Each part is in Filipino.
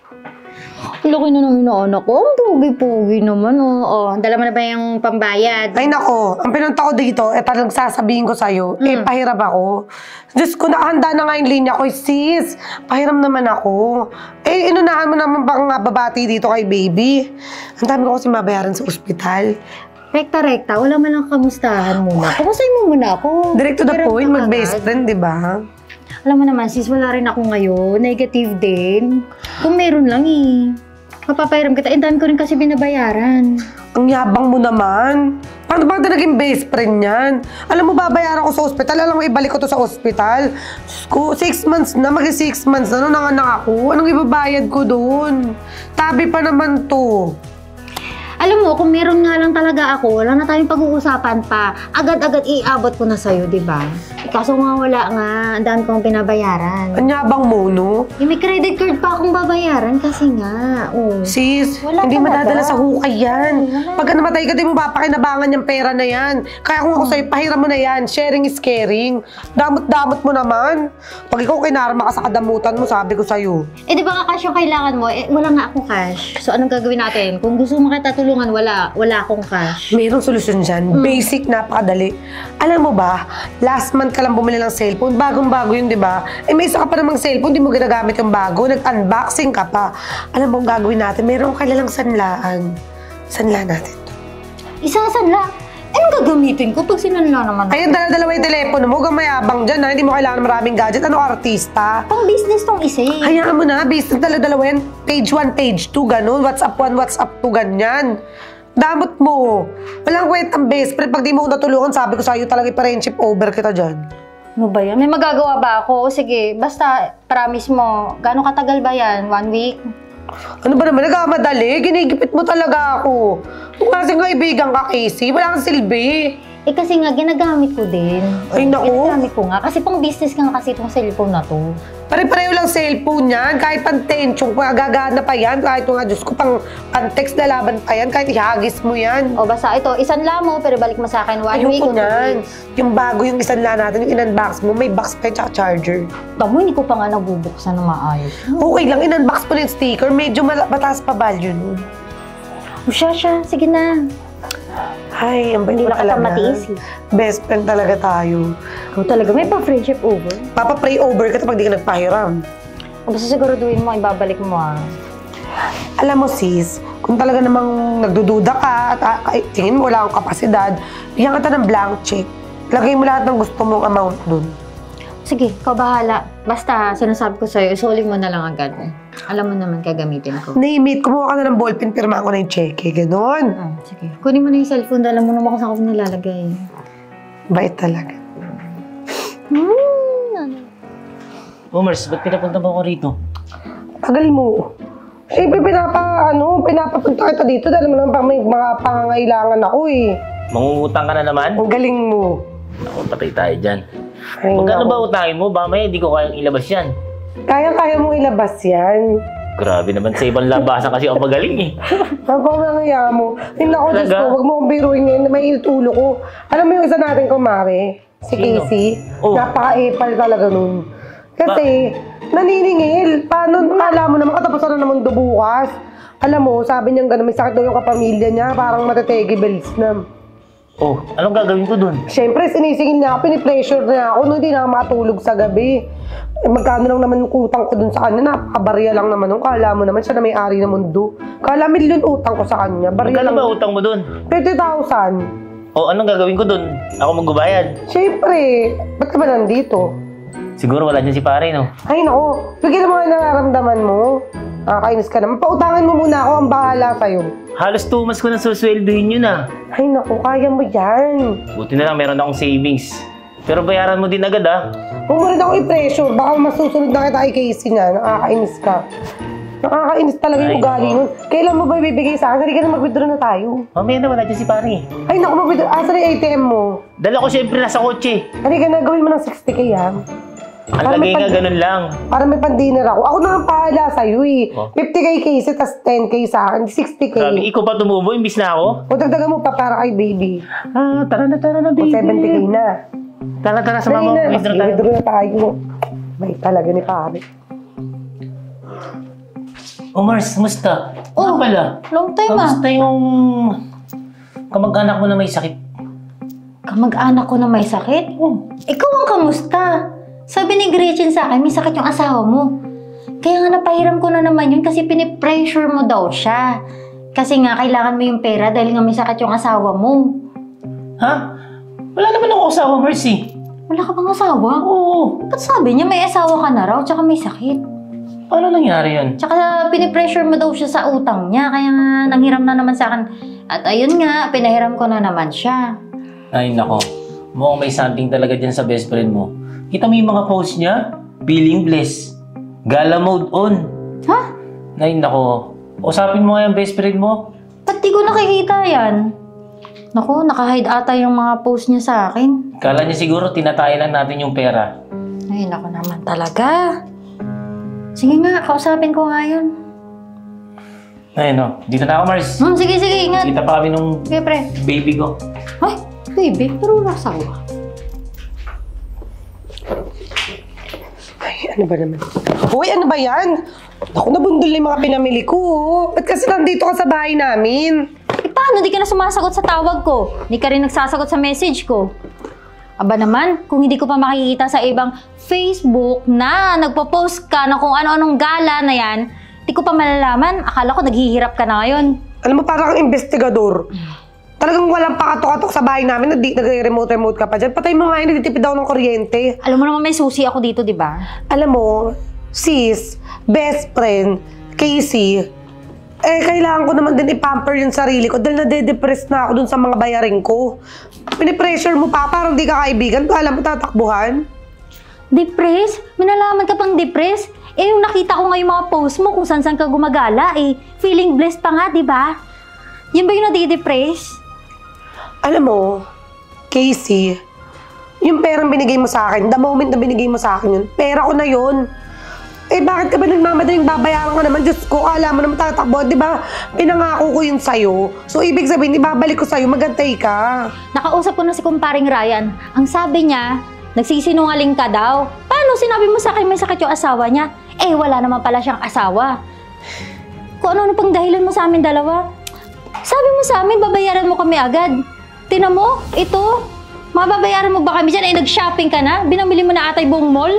Laki na ng inaanak ko. Ang pogi-pogi naman, oh. Oh, dala mo na ba yung pambayad? Ay nako, ang pinunta ko dito, talagang sasabihin ko sa'yo, pahiram ako. Diyos ko, nakahanda na nga yung linya ko, sis, pahiram naman ako. Inunahan mo naman bang babati dito kay baby? Ang dami ko kasi mabayaran sa ospital. Rekta-rekta, wala man lang kamustahan muna. Kumustahin mo muna ako. Direct to the Pahiram point, ka mag-best agad. friend, di ba? Alam mo naman, sis, wala rin ako ngayon. Negative din. Kung meron lang eh. Mapapahiram kita. Dami ko rin kasi binabayaran. Ang yabang mo naman. Paano ba naging best friend yan? Alam mo, babayaran ko sa ospital. Alam mo, ibalik ko to sa ospital. 6 months na, mag-6 months na, nanganak ako. Anong ibabayad ko doon? Tabi pa naman to. Alam mo, kung meron nga lang talaga ako, wala na tayong pag-uusapan pa. Agad-agad iabot ko na sa'yo, di ba? Kaso nga wala nga, ang dami kong binabayaran. Ang yabang mo, no? May credit card pa akong babayaran kasi nga. Oh. Sis, Wala hindi talaga. madadala sa hukay yan. Wala. Pagka namatay ka, di mo papakinabangan yung pera na yan. Kaya kung ako sa'yo, pahiram mo na yan. Sharing is caring. Damot-damot mo naman. Pag ikaw kinarma ka sa kadamutan mo, sabi ko sa'yo. Eh, di ba nga cash yung kailangan mo? Eh, wala nga akong cash. So, anong gagawin natin? Kung gusto mo kita tulungan, wala akong cash. Mayroong solusyon dyan. Basic, napakadali. Alam mo ba, last month ka lang bumili ng cellphone. Bagong-bago yun, di ba? Eh, may isa ka pa namang cellphone, di mo ginagamit yung bago. Nag-unboxing ka pa. Alam mo ang gagawin natin? Mayroong kailalang sanlaan. Sanla natin to. Isasanla? Anong gagamitin ko pag sinanla naman ako? Ayun, dala-dalawa yung telepono mo. Huwag mayabang dyan, ha? Hindi mo kailangan maraming gadget. Ano artista? Pang business tong isa eh. Hayaan mo na, business dala-dalawa yan. Page 1, page 2, ganun. WhatsApp 1, WhatsApp 2, ganyan. Damot mo. Walang kwentang best friend. Pag di mo natulungan, sabi ko sa'yo talaga i-friendship over kita dyan. Ano ba yan? May magagawa ba ako? Sige, basta promise mo. Gano'ng katagal ba yan? 1 week? Ano ba naman, nagkamadali? Ginigipit mo talaga ako. Kung kasing kaibigan ka, Casey, wala kang silbi. Eh kasi nga, ginagamit ko din. Ay, naku. Ginagamit ko nga. Kasi pang business ka nga kasi itong cellphone na to. Pare-pareho lang cellphone yan. Kahit pang-tension, gagana pa yan. Kahit nga, Diyos ko, pang-text na laban pa yan. Kahit ihagis mo yan. O basta ito, isanla mo, pero balik mo sa akin 1 week Ayoko o 2 yan. weeks. Yung bago yung isanla natin, yung in-unbox mo, may box pa yun, tsaka charger. Tamo, hindi ko pa nga nabubuksan na maayos. Okay lang, in-unbox mo na yung sticker. Medyo mataas pa value nun. O siya, sige na. Ay, ang bait Hindi mo lang kita talaga. matiis eh. Best friend talaga tayo. Ikaw talaga, may pa-friendship over. Papa-pray over ka kapag di ka nagpahiram. O basta siguraduhin mo, ibabalik mo ah. Alam mo sis, kung talaga namang nagdududa ka at tingin mo wala akong kapasidad, bigyan kita ng blank check. Lagay mo lahat ng gusto mong amount dun. Sige, ikaw bahala. Basta, sinasabi ko sa'yo, isulit mo na lang agad. Alam mo naman gagamitin ko. Name it, kumuha ka na ng ballpen, pirma ko na yung cheque, ganon. Sige. Kunin mo na yung cellphone, alam mo naman kung saan ko nilalagay. Bait talaga. Omers, ba't pinapunta mo ako rito? Tagal mo. Siyempre, pinapapunta kita dito dahil mo naman may mga pangangailangan ako eh. Mangungutang ka na naman? Ang galing mo. Ako, patay tayo dyan. Ay, Magkano naku. ba utangin mo? Baka may hindi ko kayang ilabas yan. Kaya mong ilabas yan. Grabe naman, sa ibang labasan kasi ako magaling eh. Ang pangangaya mo. Tingnan ko, Diyos Talaga? ko, huwag mo akong biruin ngayon, may itulo ko. Alam mo yung isa natin kumare? Si Sino? Casey. Oh. Napaka-epal talaga nun. Kasi, naniningil. Paano, akala mo naman, katapusan na naman bukas. Alam mo, sabi niya gano'n, may sakit daw yung kapamilya niya, parang matetegi bells na. Oh, anong gagawin ko dun? Siyempre, sinisingil niya ako, pinipressure niya ako, no, hindi na ako matulog sa gabi. Eh, magkano lang naman yung utang ko dun sa kanya, napakabarya lang naman nung kala mo naman siya na may-ari ng mundo. Kala milyon utang ko sa kanya, barya Magkano lang. ba utang mo dun? 20,000. Oh, anong gagawin ko dun? Ako magbabayad. Siyempre, ba't ka ba nandito? Siguro wala dyan si pare, no? Ay, naku, bigyan mo nga nararamdaman mo. Nakakainis ka naman. Pautangan mo muna ako, ang bahala sa'yo. Halos 2 months ko na susweldohin yun ah. Ay, naku, kaya mo yan. Buti na lang meron akong savings. Pero bayaran mo din agad ah. Huwag mo rin ako i-pressure. Baka masusunod na kita kay Casey na. Nakakainis ka. Nakakainis talaga yung Ay, ugali naku. nun. Kailan mo ba ibibigay sa akin? Hindi ka na mag-withdraw na tayo. Mamaya na wala dyan si pare. Ay, naku, mag-withdraw. Asa na yung ATM mo? Dala ko syempre nasa kotse. Halika na, gawin mo ng 60k ha. Ang Para may lagay nga ganun lang. Para may pan-dinner ako. Ako na ang pahala sa'yo eh. Oh. 50k Casey, tas 10k sa akin. 60k. Grabe, ikaw pa tumubo, imbis na ako. O dagdagan mo pa para kay baby. Ah, tara na O baby. 70k na. Tara, sa Dali mama. na. Withdraw tayo. Withdraw na tayo. May talaga ni pare. Oh, Mars, kumusta? Oh, Nga pala. long time Kamusta yung kamag-anak mo na may sakit? Kamag-anak ko na may sakit? Ikaw ang kamusta? Sabi ni Gretchen sa akin, may sakit yung asawa mo. Kaya nga napahiram ko na naman yun kasi pinipressure mo daw siya. Kasi nga, kailangan mo yung pera dahil nga may sakit yung asawa mo. Ha? Wala naman ako asawa, Mercy. Wala ka bang asawa? Oo. Ba't sabi niya may asawa ka na raw tsaka may sakit? Paano nangyari yun? Tsaka pinipressure mo daw siya sa utang niya, kaya nga nanghiram na naman sa akin. At ayun nga, pinahiram ko na naman siya. Ay, nako. Mukhang may something talaga dyan sa best friend mo. Kita mo yung mga post niya? Feeling blessed. Gala mode on. Ha? Ay, nako. Usapin mo nga yung best friend mo. Ba't di ko nakikita yan? Naku, nakahide ata yung mga post niya sa akin. Kala niya siguro tinataya lang natin yung pera. Ay, naku naman talaga. Sige nga, kausapin ko nga yun. Ay, no. Dito na ako, Mars. Sige, ingat. Kita pa kami nung Sige, pre. baby ko. Ay, baby, pero wala asawa. Ay, ano ba naman? Hoy, ano ba yan? Ako, nabundol na yung mga pinamili ko. Ba't kasi nandito ka sa bahay namin? Paano di ka na sumasagot sa tawag ko? Di ka rin nagsasagot sa message ko. Aba naman, kung hindi ko pa makikita sa ibang Facebook na nagpo-post ka na kung ano-anong gala na yan, di ko pa malalaman. Akala ko naghihirap ka na ngayon. Alam mo, parang kang investigador. Talagang walang pakatok-katok sa bahay namin, nag-remote ka pa dyan. Patay mo nga yun, nagtitipid ako ng kuryente. Alam mo naman may susi ako dito, di ba? Alam mo, sis, best friend, Casey, kailangan ko naman din i-pamper yung sarili ko dahil nade-depress na ako dun sa mga bayarin ko. Pinipressure mo pa, parang di ka kaibigan. Alam mo, tatakbuhan. Depress? Minalaman ka pang depress? Eh, yung nakita ko nga yung mga post mo kung saan-saan ka gumagala, eh, feeling blessed pa nga, di ba? Yan ba yung nade-depress? Alam mo, Casey, yung perang binigay mo sa akin, the moment na binigay mo sa akin yun, pera ko na yun. Eh, bakit ka ba nagmamadaling babayaran ko naman? Diyos ko, alam mo naman tatakbo, di ba? Pinangako ko yun sa'yo. So, ibig sabihin, ibabalik ko sa'yo, magantay ka. Nakausap ko na si kumparing Ryan. Ang sabi niya, nagsisinungaling ka daw. Paano sinabi mo sa akin may sakit yung asawa niya? Eh, wala naman pala siyang asawa. Kung ano-ano pang dahilan mo sa amin dalawa. Sabi mo sa amin, babayaran mo kami agad. Tingnan mo, ito. Mababayaran mo ba kami dyan? Eh, nag-shopping ka na? Binamili mo na atay buong mall?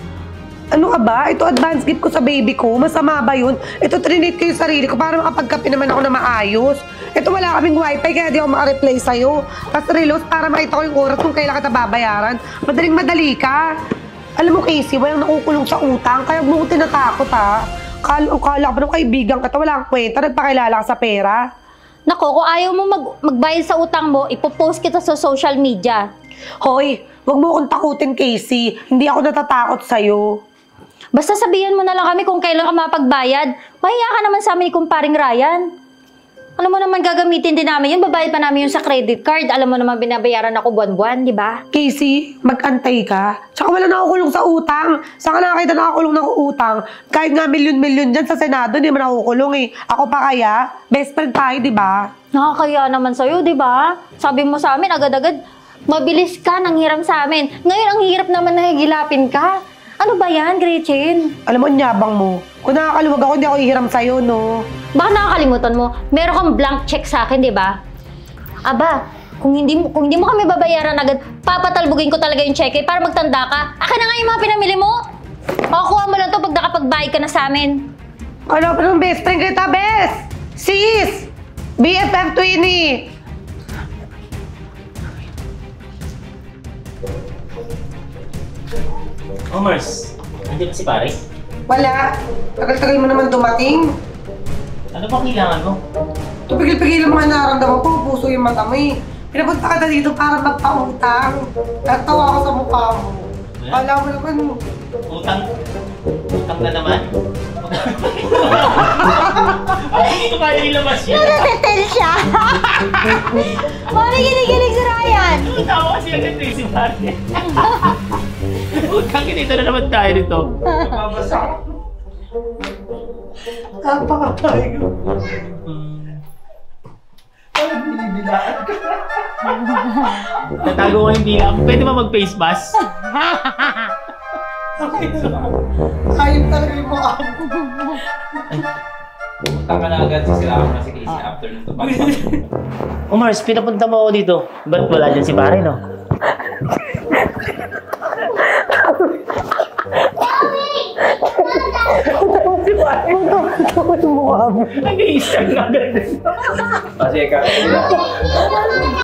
Ano ka ba? Ito advance gift ko sa baby ko. Masama ba yun? Ito trinate ko yung sarili ko para makapagkape naman ako na maayos. Ito wala kaming wifi kaya di ako maka-reply sa'yo. Tapos reload para makita ko yung oras kung kailan kita babayaran. Madaling madali ka. Alam mo, Casey, walang nakukulong sa utang kaya mo ko tinatakot ha. Kala ka pa ng kaibigan ka, wala kang kwenta, nagpakilala ka sa pera. Nako, kung ayaw mo magbayad sa utang mo, ipopost kita sa social media. Hoy, wag mo akong takutin, Casey. Hindi ako natatakot sa'yo. Basta sabihan mo na lang kami kung kailan ka mapagbayad. Mahiya ka naman sa amin ni kumparing Ryan. Alam mo naman gagamitin din namin yun. Babayad pa namin yun sa credit card. Alam mo naman binabayaran ako buwan-buwan, di ba? Casey, mag-antay ka. Tsaka wala nakukulong sa utang. Saan ka nakakita nakakulong ng utang? Kahit nga milyon-milyon dyan sa Senado, hindi man nakukulong eh. Ako pa kaya? Best friend tayo, di ba? Nakakaya naman sa'yo, di ba? Sabi mo sa amin, agad-agad, mabilis ka nang hiram sa amin. Ngayon, ang hirap naman na higilapin ka. Ano ba yan, Gretchen? Alam mo, ang yabang mo. Kung nakakaluwag ako, hindi ako ihiram sa'yo, no? Baka nakakalimutan mo, meron kang blank check sa akin, di ba? Aba, kung hindi mo kami babayaran agad, papatalbugin ko talaga yung cheque para magtanda ka. Akin na nga yung mga pinamili mo. Makukuha mo lang to pag nakapagbayad ka na sa amin. Ano pa nung best friend kita, best? Sis! BFF Twinnie! Oh, Mars. Nandiyan ba si pare? Wala. Tagal-tagal mo naman dumating. Ano bang kailangan mo? Tupigil-pigil mo nga nararamdaman ko, puso yung mata mo eh. Pinapunta ka na dito para magpautang. Natawa ako sa mukha mo. Kala mo naman. Utang? Utang na naman? Ay, hindi ko kaya ilabas yun. Natatel siya! Mami, ginigilig si Ryan! Tawa kasi agad eh si pare. Utang, kinita na naman tayo nito. Mabasa. Kapakatayo. Ano binibilaan ka? Tatago ko yung dila. Pwede ba mag-face mask? Ayun talaga yung mukha mo. Pumunta ka na agad sa sila na si Casey after nung tupag. Mars, pinapunta mo ako dito. Ba't wala dyan si pare, no? Ang mukha mo. Nag-iisang agad. Kasi ka.